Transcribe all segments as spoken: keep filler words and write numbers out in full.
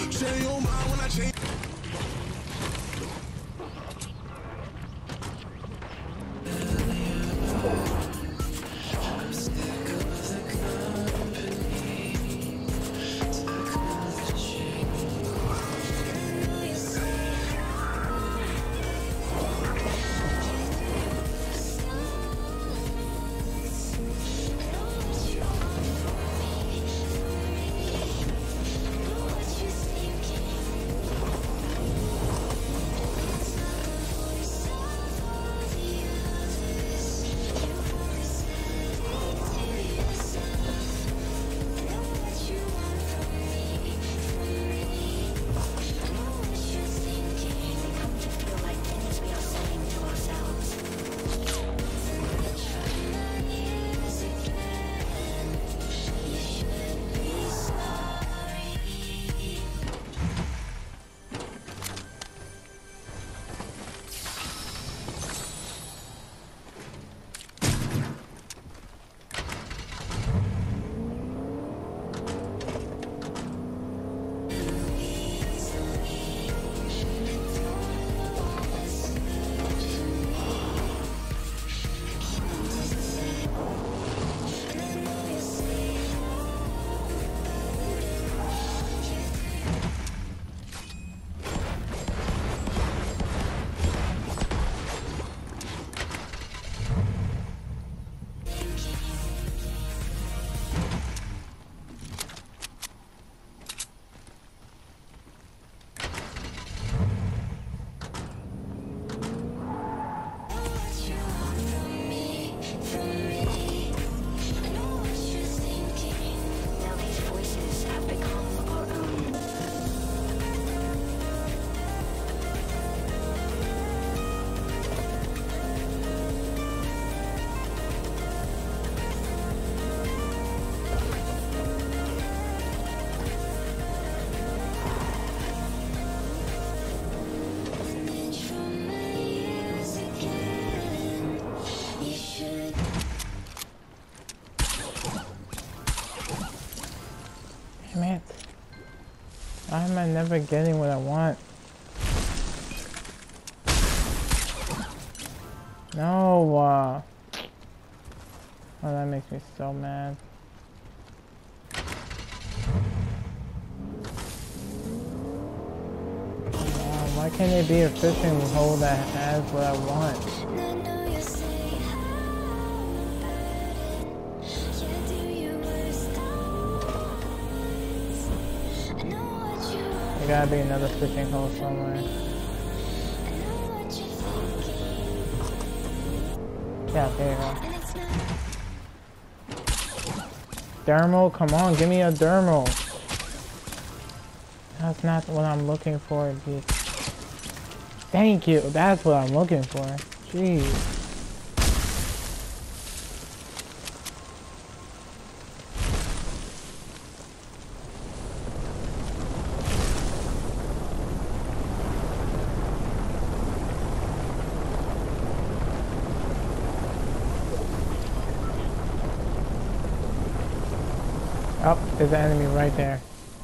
Change your mind when I change. Damn it. Why am I never getting what I want? No, uh... oh, that makes me so mad. Oh, why can't there be a fishing hole that has what I want? There gotta be another fishing hole somewhere. Yeah, there you go. Dermal? Come on, give me a dermal. That's not what I'm looking for, dude. Thank you, that's what I'm looking for. Jeez. Oh, there's an enemy right there.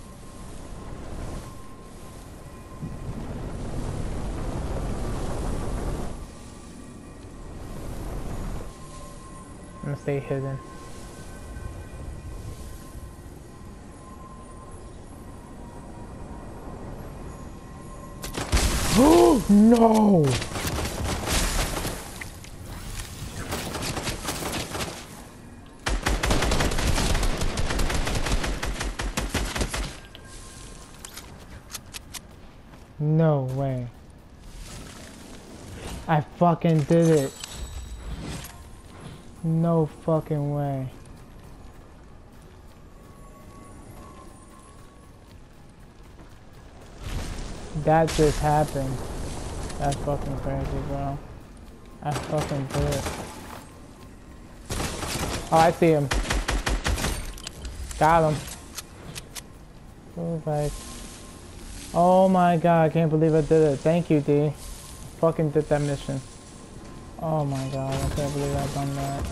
I'm gonna stay hidden. Oh no! No way. I fucking did it. No fucking way. That just happened. That's fucking crazy, bro. I fucking did it. Oh, I see him. Got him. Oh, right. Oh my god, I can't believe I did it. Thank you, D. I fucking did that mission. Oh my god, I can't believe I've done that.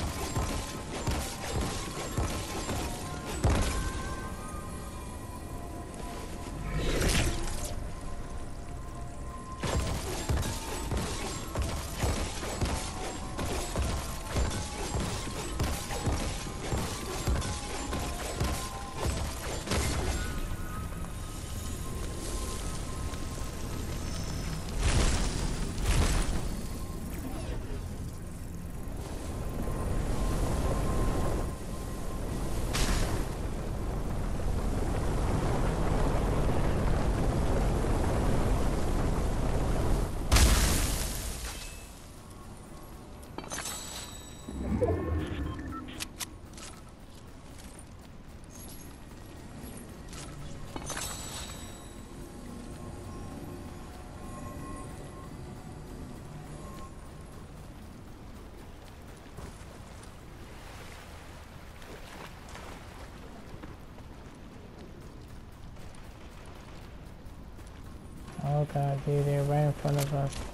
god, dude, they're right in front of us.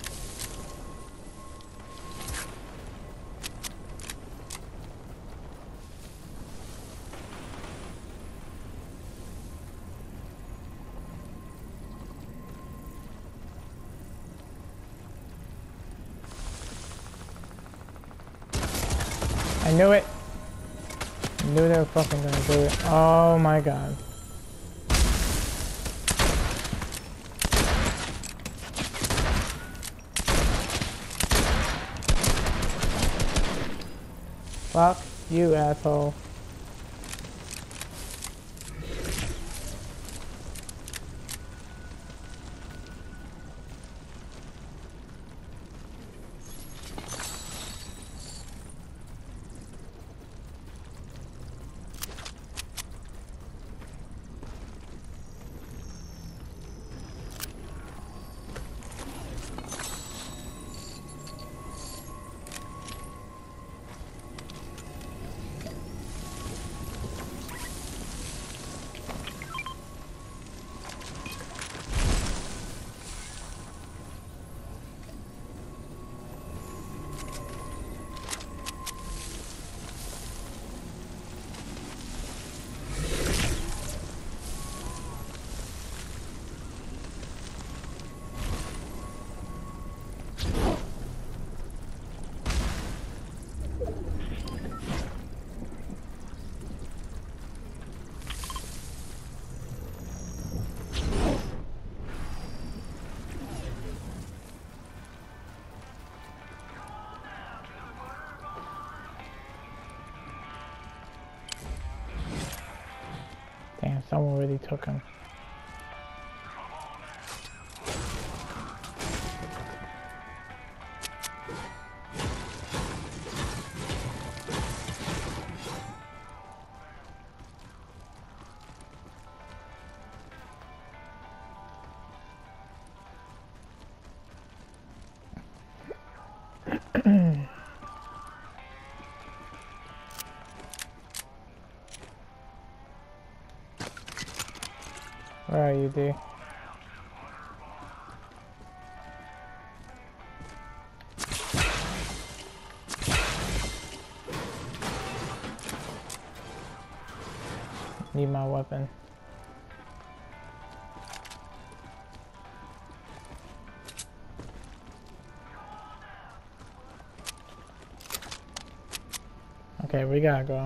I knew it! I knew they were fucking gonna do it. Oh my god. Fuck you, asshole. Damn, someone really took him. Where are you, D? Need my weapon. Okay, we gotta go.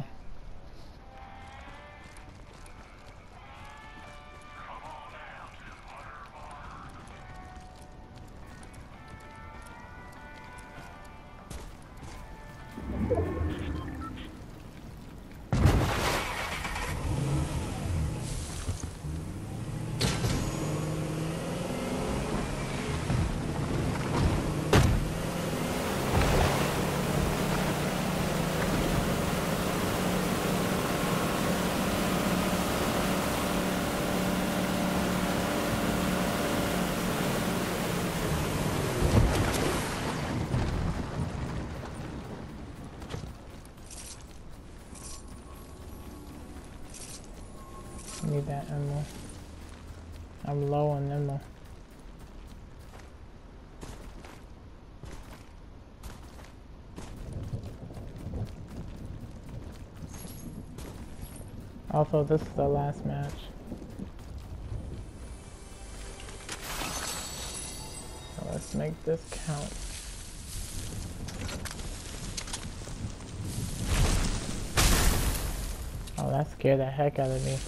Need that ammo. I'm low on ammo. Also, this is the last match. So let's make this count. Oh, that scared the heck out of me.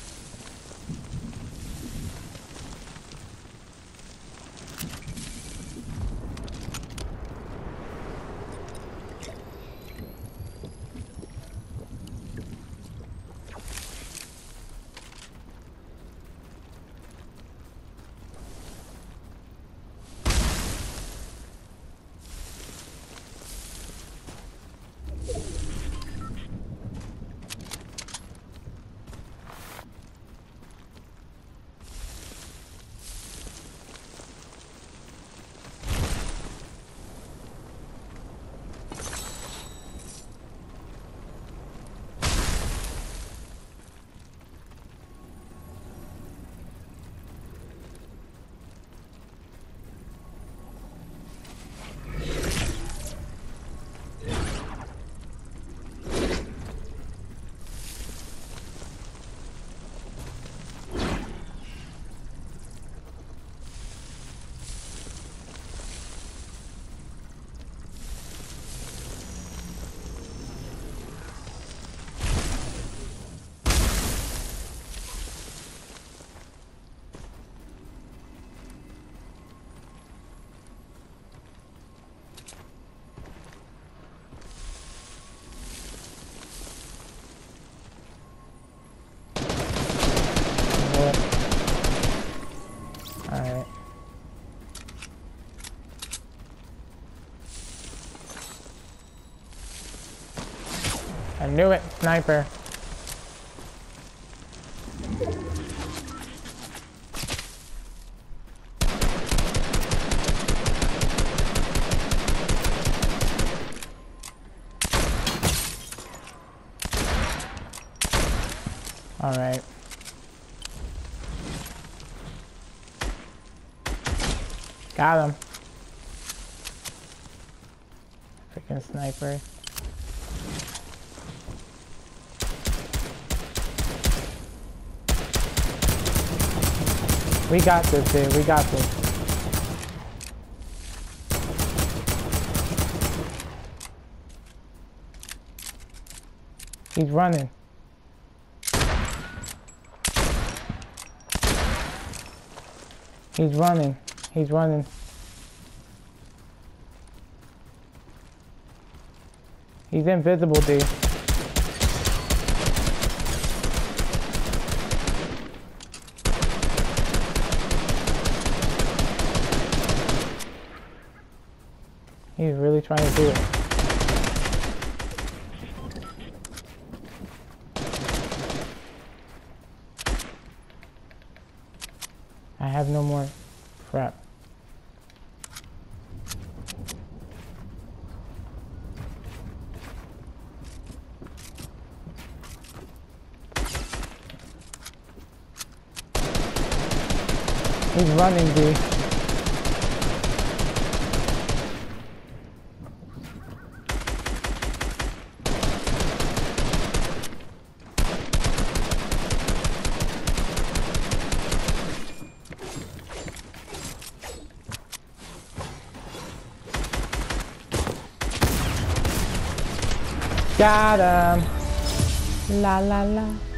I knew it. Sniper. All right. Got him. Freaking sniper. We got this, dude. We got this. He's running. He's running. He's running. He's invisible, dude. He's really trying to do it. I have no more crap. He's running, dude. Got him. La la la.